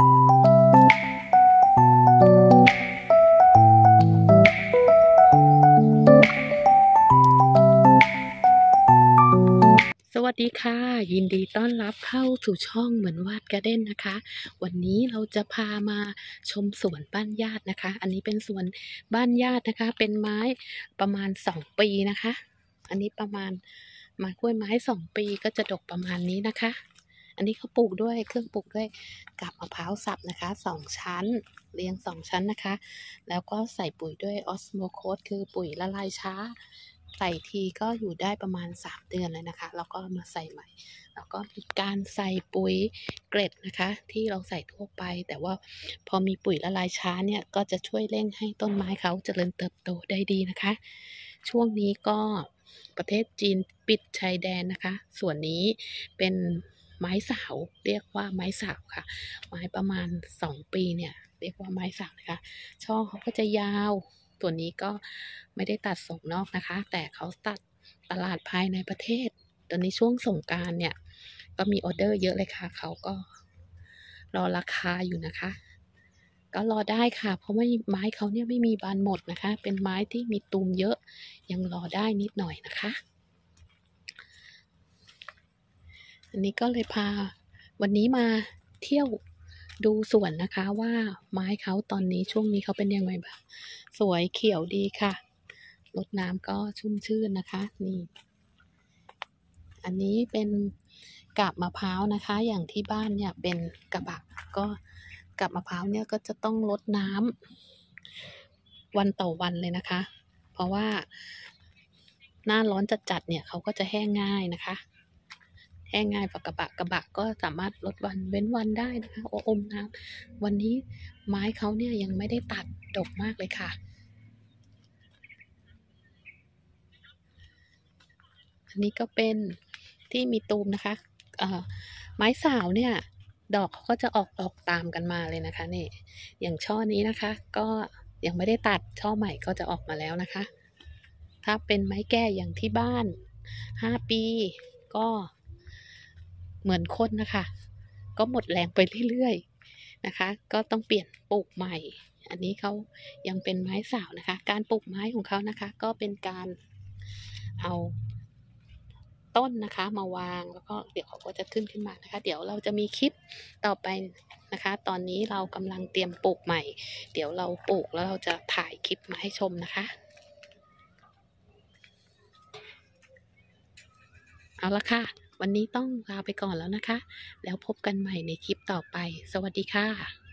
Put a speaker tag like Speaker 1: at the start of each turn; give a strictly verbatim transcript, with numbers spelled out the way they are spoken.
Speaker 1: สวัสดีค่ะยินดีต้อนรับเข้าสู่ช่องเหมือนวาดการ์เด้นนะคะวันนี้เราจะพามาชมสวนบ้านญาตินะคะอันนี้เป็นสวนบ้านญาตินะคะเป็นไม้ประมาณสองปีนะคะอันนี้ประมาณไม้กล้วยไม้สองปีก็จะดกประมาณนี้นะคะอันนี้เขาปลูกด้วยเครื่องปลูกด้วยกาบมะพร้าวสับนะคะสองชั้นเรียงสองชั้นนะคะแล้วก็ใส่ปุ๋ยด้วยออสโมโคสคือปุ๋ยละลายช้าใส่ทีก็อยู่ได้ประมาณสามเดือนเลยนะคะแล้วก็มาใส่ใหม่แล้วก็มีการใส่ปุ๋ยเกล็ดนะคะที่เราใส่ทั่วไปแต่ว่าพอมีปุ๋ยละลายช้าเนี่ยก็จะช่วยเร่งให้ต้นไม้เขาเจริญเติบโตได้ดีนะคะช่วงนี้ก็ประเทศจีนปิดชายแดนนะคะส่วนนี้เป็นไม้สาวเรียกว่าไม้สาวค่ะไม้ประมาณสองปีเนี่ยเรียกว่าไม้สาวนะคะช่อเขาก็จะยาวตัวนี้ก็ไม่ได้ตัดส่งนอกนะคะแต่เขาตัดตลาดภายในประเทศตอนนี้ช่วงสงกรานต์เนี่ยก็มีออเดอร์เยอะเลยค่ะเขาก็รอราคาอยู่นะคะก็รอได้ค่ะเพราะว่าไม้เขาเนี่ยไม่มีบานหมดนะคะเป็นไม้ที่มีตูมเยอะยังรอได้นิดหน่อยนะคะอันนี้ก็เลยพาวันนี้มาเที่ยวดูสวนนะคะว่าไม้เขาตอนนี้ช่วงนี้เขาเป็นยังไงบ้างสวยเขียวดีค่ะรดน้ำก็ชุ่มชื่นนะคะนี่อันนี้เป็นกาบมะพร้าวนะคะอย่างที่บ้านเนี่ยเป็นกระบะก็กาบมะพร้าวเนี่ยก็จะต้องรดน้ำวันต่อวันเลยนะคะเพราะว่าหน้าร้อนจัดๆเนี่ยเขาก็จะแห้งง่ายนะคะแห้งง่ายกว่ากระบะกระบะก็สามารถลดวันเว้นวันได้นะคะโออมน้ำวันนี้ไม้เขาเนี่ยยังไม่ได้ตัดดกมากเลยค่ะอันนี้ก็เป็นที่มีตูมนะคะเอ่อไม้สาวเนี่ยดอกเขาก็จะออกดอกตามกันมาเลยนะคะนี่อย่างช่อนี้นะคะก็ยังไม่ได้ตัดช่อใหม่ก็จะออกมาแล้วนะคะถ้าเป็นไม้แก่อย่างที่บ้านห้าปีก็เหมือนคนนะคะก็หมดแรงไปเรื่อยๆนะคะก็ต้องเปลี่ยนปลูกใหม่อันนี้เขายังเป็นไม้สาวนะคะการปลูกไม้ของเขานะคะก็เป็นการเอาต้นนะคะมาวางแล้วก็เดี๋ยวเขาก็จะขึ้นขึ้นมานะคะเดี๋ยวเราจะมีคลิปต่อไปนะคะตอนนี้เรากำลังเตรียมปลูกใหม่เดี๋ยวเราปลูกแล้วเราจะถ่ายคลิปมาให้ชมนะคะเอาละค่ะวันนี้ต้องลาไปก่อนแล้วนะคะแล้วพบกันใหม่ในคลิปต่อไปสวัสดีค่ะ